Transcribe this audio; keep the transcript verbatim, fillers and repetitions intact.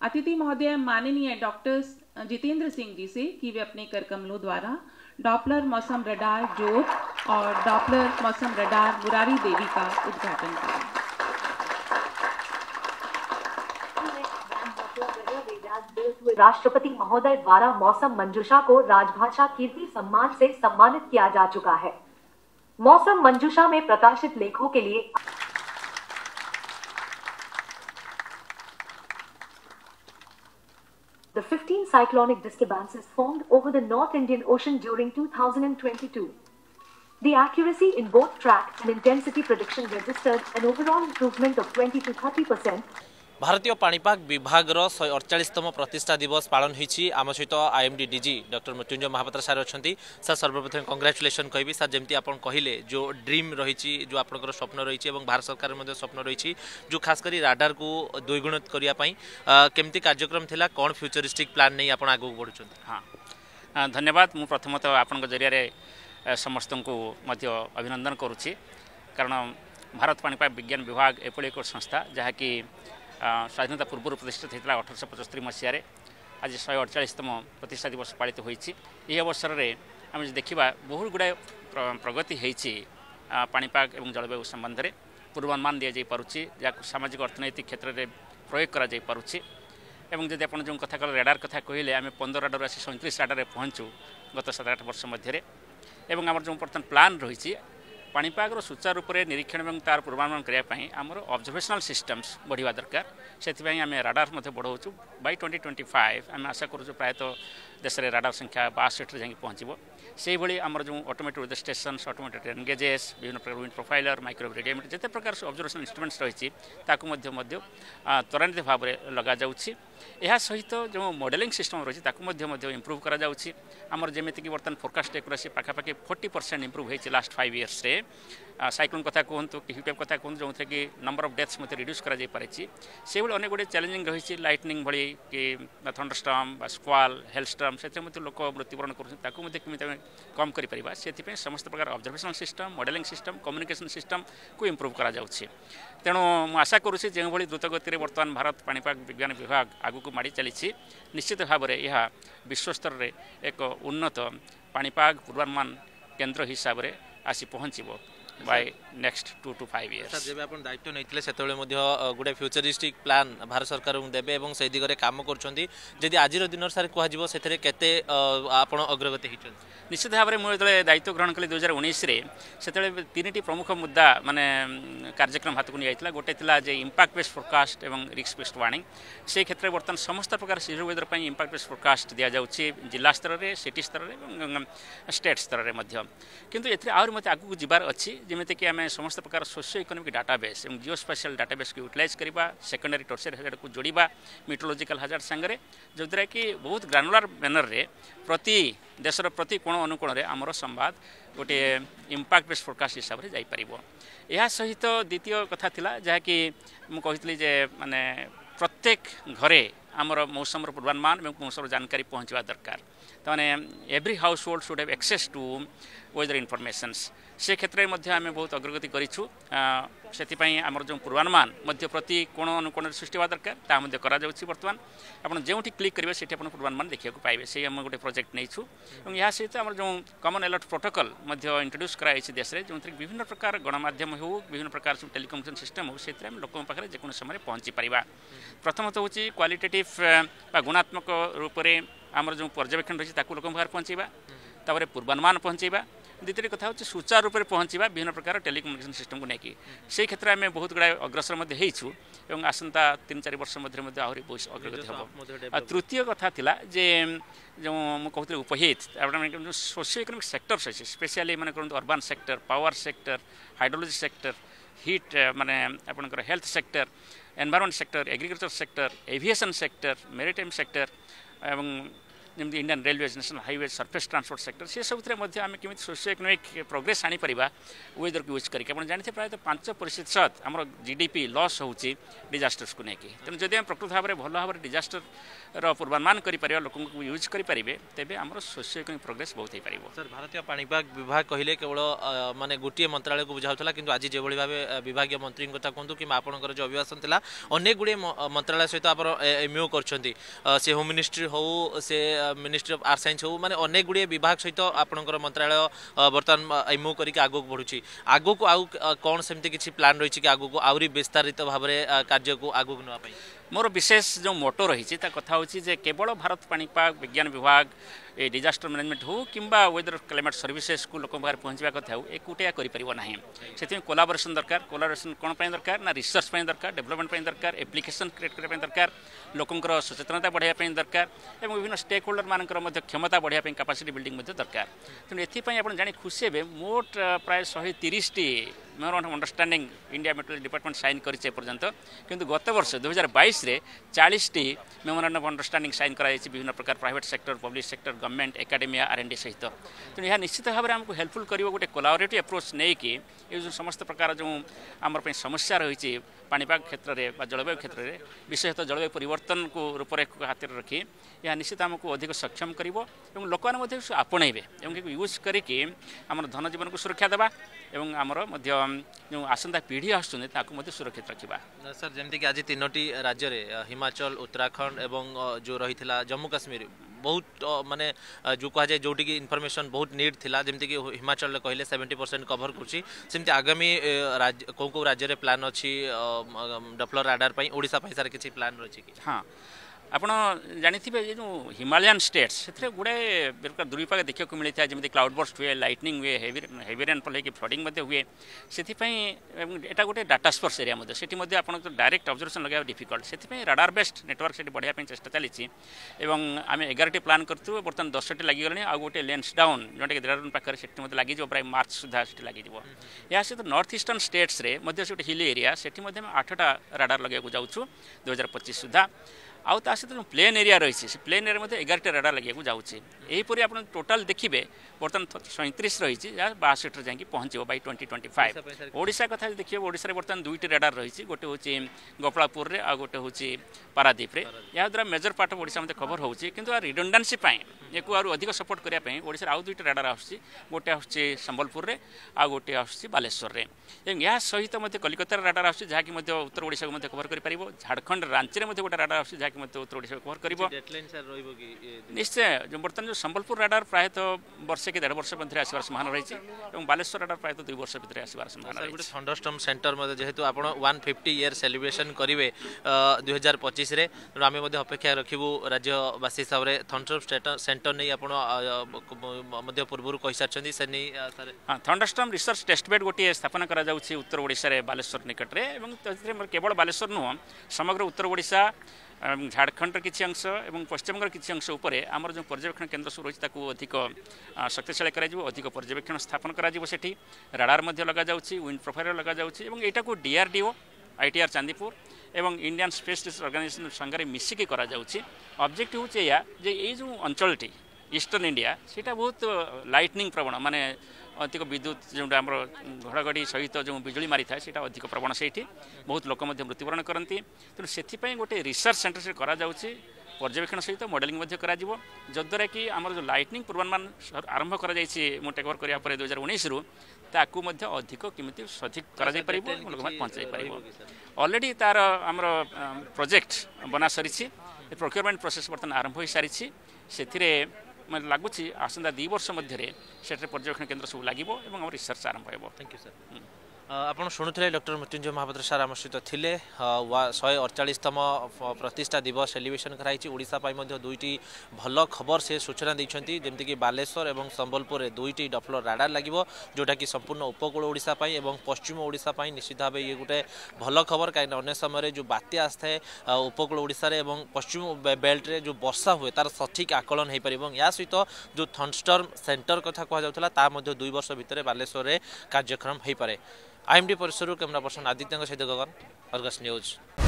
अतिथि महोदय माननीय डॉक्टर जितेंद्र सिंह जी से कि वे अपने कर कमलों द्वारा डॉपलर मौसम रडार जोत और डॉपलर मौसम रडार मुरारी देवी का उद्घाटन करें। राष्ट्रपति महोदय द्वारा मौसम मंजूषा को राजभाषा कीर्ति सम्मान से सम्मानित किया जा चुका है। मौसम मंजूषा में प्रकाशित लेखों के लिए The fifteen cyclonic disturbances formed over the North Indian Ocean during two thousand twenty-two. The accuracy in both track and intensity prediction registered an overall improvement of twenty to thirty percent. भारतीय पाणीपाग विभाग शहे अड़चाशतम प्रतिष्ठा दिवस पालन होती आम सहित IMD DG doctor Mrutyunjay Mohapatra सार अच्छा सर सर्वप्रथम कंग्राचुलेसन कहबी सर जमी आप कहले जो ड्रीम रही जो आपंकर स्वप्न रही भारत सरकार स्वप्न रही जो खास कर राडार को द्विगुणित करने केमती कार्यक्रम थिला कौन फ्यूचरिस्टिक प्लान नहीं आप आगे बढ़ुं। हाँ धन्यवाद मु प्रथमतः आपण जरिया समस्त को अभिनंदन करुच्ची कारण भारत पाणीपाग विज्ञान विभाग एपड़ी एक संस्था जहाँकि स्वाधीनता पूर्व प्रतिष्ठित होता अठरश पचस्तरी मसीह आज शहे अड़चाशतम प्रतिष्ठा दिवस पालित होती। अवसर में आम देखा बहुत गुड़ाए प्रगति होती पाणीपाग और जलवायु संबंध में पूर्वानुमान दि जा पारुछि जहाँ सामाजिक अर्थनैतिक क्षेत्र में प्रयोग करा जा पारुछि एवं जब आप जो कथा कहले रेडार कथा कहले आम पंद्रह राडार आसी सैंतीस राडार पहुँचू गत सात आठ वर्ष मध्य एवं आम जो बर्तमान प्लान रही पाणीपाग सुचारू रूप से निरीक्षण और तार पूर्वानुमान करने आमर ऑब्जर्वेशनल सिस्टम्स बढ़िया दरकार से आम राडार बढ़ाऊँ बाय ट्वेंटी ट्वेंटी फाइव आम आशा करूँ प्रायतः देश में राडार संख्या बासठ जाकि पहुँचो से भाई आमर जो automated weather station automated engages विभिन्न प्रकार विंड प्रोफाइलर माइक्रोवेव रेडियोमीटर जिते प्रकार ऑब्जर्वेशन इंस्ट्रूमेंट्स रही त्वरान्वित भाव में लगा जाउछि। यह सहित जो मॉडलिंग सिस्टम रही इम्प्रूव करा जाउछि। आमर जेमिति कि बर्तमान फोरकास्ट एक्यूरेसी पाखापाखि फोर्टी परसेंट इम्प्रूव होती लास्ट फाइव इयर्स रे साइक्लोन कथा कहतु कि हिटवेव कथा कहतु जो थे कि नंबर ऑफ डेथ्स मत रिड्यूस करा पारे से अनेक गुड़े चैलेंजिंग रही लाइटनिंग भली कि थंडरस्टॉर्म स्क्वाल हेलस्टॉर्म से लोक मृत्युवरण कर कम कर से समस्त प्रकार observational system modelling system communication system को इम्प्रूव करा जाउछि। तेणु मु आशा करुँच जो भाई द्रुतगति बर्तमान भारत पाणीपाग विज्ञान विभाग आगू माड़ी चली निश्चित भाव में यह विश्वस्तर में एक उन्नत पाणीपाग पूर्वानुमान केन्द्र हिसाब से आसी पहुँचब by next two to five years. जब आप दायित्व नहीं से गोटे फ्यूचरिस्टिक प्लान भारत सरकार देवे और से दिगरे काम कर आज दिन सार कह से आप अग्रगति होती निश्चित भाव में मुझे दायित्व ग्रहण कली दुई हजार उन्नीस से तीन प्रमुख मुद्दा माने कार्यक्रम हाथ को नहीं गोटे जे इम्पैक्ट बेस्ड फोरकास्ट और रिस्क बेस्ड वार्निंग से क्षेत्र में बर्तमान समस्त प्रकार सीजर वेदर पर इम्पैक्ट बेस्ड फोरकास्ट दि जाऊँगी जिला स्तर में सिटी स्तर में स्टेट स्तर में किंतु ये आहरी मत आगू जबार अच्छी जमीती कि आम समस्त प्रकार सोशियो इकोनॉमिक डाटाबेस और जियोस्पेशियल डाटाबेस को यूटिलाइज करवा सेकेंडरी टर्शियरी हाजार्ड को जोड़ा मेट्रोलॉजिकल हाजार्ड सांगे जो द्वारा कि बहुत ग्रानुलार मैनर रे प्रति देशर प्रति कोण अनुकोण में आमर संवाद गोटे इम्पैक्ट बेस्ड फोरकास्ट हिसाब से जापर। यह सहित द्वितीय कथा थिला जहाँकि मुझे जे माने प्रत्येक घरे आमर मौसम पूर्वानुमान और मौसम जानकारी पहुँचवा दरकार तमाने every household should have access to weather informations से क्षेत्र में आम बहुत अग्रगति करूँ से आमर जो पूर्वानुमान प्रति कोण अनुकोण सृष्टि हवा दरकार ताकि करा बर्तमान आप जो क्लिक करेंगे से पूर्वानुमान देखा पाइबे से आम गोटे प्रोजेक्ट नहीं और यह सहित आम जो कमन अलर्ट प्रोटोकॉल इंट्रोड्यूस कराई देश में जो विभिन्न प्रकार गणमाध्यम हो विभिन्न प्रकार सब टेलीकम्युनिकेशन सिस्टम हो से लोकों पाखे जेको समय पहुँची पार प्रथमतः हूँ क्वालिटेटिव गुणात्मक रूप से आमर जो पर्यवेक्षण रही है लोक पाखे पहुँचवा तापर पूर्वानुमान पहुँचवा द्वितीय कथा हूँ सुचारू रूप से पहुँचवा विभिन्न प्रकार टेलीकम्युनिकेशन सिस्टम को लेकिन से क्षेत्र में बहुत गुड़ाए अग्रसर और आसंता तीन चार वर्ष मध्य आहरी बहुत अग्रगति हम। तृतीय कथा थिला जे जो मुझे उपहित जो सोशियो इकोनॉमिक सेक्टर्स अच्छे स्पेशली मैंने कहते urban sector power sector hydrology sector heat माने आपनकर health sector environment sector agriculture sector aviation sector maritime sector एवं जमी Indian railways national highway surface transport sector से सब आम केमी सोशियो इकोनॉमिक प्रोग्रेस आनी परिबा वेदर को यूज करके आप जानते प्रायतः पांच प्रतिशत आम जीडीपी लॉस होची डिजास्टर्स को लेकिन तेणु जदि हम प्रकृत भाव में भल भाव में डिजास्टर पूर्वानुमान कर लोक यूज करेंगे तेज आम सोशियो इकोनॉमिक प्रोग्रेस बहुत हो पार। सर भारतीय पाणीपाग विभाग कहले केवल माने गोटे मंत्रालय को बुझाऊला कि आज जो भाव विभाग मंत्री कथा कहतु कि आपंकर जो अभिभाषण था अनेक गुड़े मंत्रालय सहित आप एमओ कर होम मिनिस्ट्री हो से मिनिस्ट्री ऑफ आर्ट साइंस हो माने अनेक गुड़े विभाग सहित आपंकर मंत्रालय बर्तमान एमओ करके आगक बढ़ुची आगक आउ कौन सेमती किसी प्लान रही आगक आहरी विस्तारित भाव में कार्य को आगक नापी मोर विशेष जो मोटो रही कथा हूँ केवल भारत पाणीपाग विज्ञान विभाग ए डिजास्टर मैनेजमेंट हो किंबा वेदर क्लाइमेट सर्विसेस को लोक पाखे पहुँचा कथा हो एकुटिया करें से कोलाबोरेशन दरकार कोलाबोरेशन कौन दरकार ना रिसर्च दरकार डेवलपमेंट दरकार एप्लिकेशन क्रिएट करने दरकार लोकंर सचेतनता बढ़ाई दरकार और विभिन्न स्टेक होल्डर मान क्षमता बढ़ाई कैपेसिटी बिल्डिंग दरकार तेणु एपाई आप जानी खुशी हे मोट प्राय शहे तीस टी memorandum of understanding India meteorology department sign करते पर्यंत किंतु गत वर्ष दुई हजार बैश चालीस टी मेमोरेंडम ऑफ अंडरस्टैंडिंग साइन कर विभिन्न प्रकार private sector public sector government academia R and D सहित तेणु यह निश्चित भाव में आमको हेल्पफुल कर गोटे कोलाबोरेटिव अप्रोच नहीं कि ये समस्त प्रकार जो आम समस्या रही पाणीपाग क्षेत्र में जलवायु क्षेत्र में विशेषतः जलवायु परिवर्तन को रूपरेख हाथ में रखी यह निश्चित आमको अधिक सक्षम कर लोक मैंने आपणेबे यूज करके आम धन जीवन को सुरक्षा देवा एवं आमर जो आसंता पीढ़ी आसुच्च सुरक्षित रखा। सर जमती कि आज तीनो राज्य में हिमाचल उत्तराखंड एवं जो रही जम्मू काश्मीर बहुत माने जो कह जाए जोटी की इनफॉरमेशन बहुत नीड थिला जमती कि हिमाचल कहले सेवेंटी परसेंट कवर करुच्ची सेमती आगामी राज्य कौ कौ राज्य में प्लान अच्छी डपलर राडार पर ओडिशा पैसा किसी प्लान रही कि हाँ आप जानी जो हिमालयन स्टेट्स से गुड़े दुर्विपाक देखा मिलता है जमी क्लाउड बर्स्ट हुए लाइटनिंग हुए हेवी हेवी रेनफॉल हो फ्लडिंग हुए से यहाँ गोटे डाटा स्पर्स एरिया से आप डायरेक्ट ऑब्जर्वेशन लगे डिफिकल्ट से राडार बेस्ड नेटवर्क से बढ़ाई चेष्टा चली आम एगारटी प्लान करूँ बर्तमान दस टी लगे आ गोटे लेंस डाउन जोटा कि देहरादून पाखे से लगे प्राय मार्च सुधा से लगे या सहित नॉर्थ ईस्टर्न स्टेट्स रे गोटे हिल एरिया से आठटा राडार लगे जाऊँ दुई हजार पच्चीस सुधा आउ ता सहित जो प्लेन एरिया रही है प्लेन एरिया में एगारटा राडार लगे जाऊँगी यहीपरि आप टोटाल देखिए बर्तमान सैंतीस रही बासठ जाकि पहुँचो by twenty twenty five Odisha कथा देखिए ओडिशा बर्तमान दुईटी राडार रही गोटे हूँ गोपालपुर आ गोटे हूँ पारादीप या द्वारा मेजर पार्ट ऑफ ओडिशा मत कवर होची किंतु रिडंडेंसी या अधिक सपोर्ट करने ओडिशा आउ दुईटा राडार आसूँ गोटे आसूँ संबलपुर में आ गोटे आसूँ बालेश्वर में या सहित कलिकतार राडार आसूँ जहाँकि उत्तर ओडिशा को कवर कर झारखंड रांची में गोटे राडार आसूँ जहाँकि उत्तर ओडिशा कवर कर निश्चय जो बर्तमान जो संबलपुर राडार प्रायतः वर्षे कि डेढ़ वर्ष मध्य आसबार संभावना रही है बालेश्वर राडार प्रायतः दुई वर्ष भितर आसबार संभावना रही है। थंडरस्टॉर्म सेंटर जेहेतु आप वन फिफ्टी इयर सेलिब्रेशन करेंगे दुई हजार पच्चीस आम अपेक्षा रखू राज्यवासी हिसाब से थंडरस्टॉर्म सेंटर नहीं आप पूर्व कही सारी से नहीं हाँ थंडरस्टॉर्म रिसर्च टेस्ट बेड गोटे स्थापना करा जाउछि उत्तर ओडिशा बालेश्वर निकट में केवल बालेश्वर नुह समग्र उत्तर ओडिशा झारखंड किसी अंश और पश्चिमबंग किसी अंश उपर आमर जो पर्यवेक्षण केन्द्र सब रही अधिक शक्तिशाली कर अधिक पर्यवेक्षण स्थापन करी राडार लगा जाउछि विंड प्रोफाइल लगा जाउछि एवं एटा को डीआरडीओ आईटीआर चांदीपुर एवं इंडियन स्पेस रिसर्च ऑर्गेनाइजेशन संगे मिसिकी करा जाउछि ऑब्जेक्ट होचे या जे ए जो अंचलटी ईस्टर्न इंडिया सीटा बहुत लाइटनिंग प्रवण माने अधिक विद्युत जो घड़घड़ी सहित जो बिजुली मारी था सीटा अधिक प्रवण से बहुत लोक मृत्युवरण करती तेणु से गोटे रिसर्च सेंटर से करा जाउछि पर्यवेक्षण सहित मॉडलिंग करा जद्वारा कि आमर जो लाइटनिंग पूर्वानुमान आरंभ कर टेकओवर कराया दुई हजार उन्नीस रु ताकू अधिक केमी सधिक कर लोक पहुँचाई पार ऑलरेडी तार आमर प्रोजेक्ट बना सारी प्रोक्योरमेंट प्रोसेस बर्तमान आरंभ हो सारी से मैं लगुच आसंता दी वर्ष मध्य पर्यवेक्षण केन्द्र सब लगे रिसर्च आरंभ हो। Thank you sir. आपड़ शुणुले डॉक्टर मृत्युंजय महापात्र सार आम सहित थे शहे अड़चाशतम प्रतिष्ठा दिवस सेलिब्रेशन कराई ओडिशा दुईटी भल खबर से सूचना देती जमीक बालेश्वर और संबलपुर दुईटी डपलर राडार लगे जोटा कि संपूर्ण उपकूल ओडिशा और पश्चिम ओडिशा निश्चित भाव ये गोटे भल खबर कहीं अन्य समय जो बात्या आसए उपकूल ओडिशा और पश्चिम बेल्ट रे जो वर्षा हुए तार सठिक आकलन हो पार या सहित जो थंडरस्टॉर्म सेंटर कथा कहुला दुई वर्ष भितर बालेश्वर में कार्यक्रम हो पारे। आईएमडी परिसर कैमरा पर्सन आदित्य सहित गगन अर्गस न्यूज।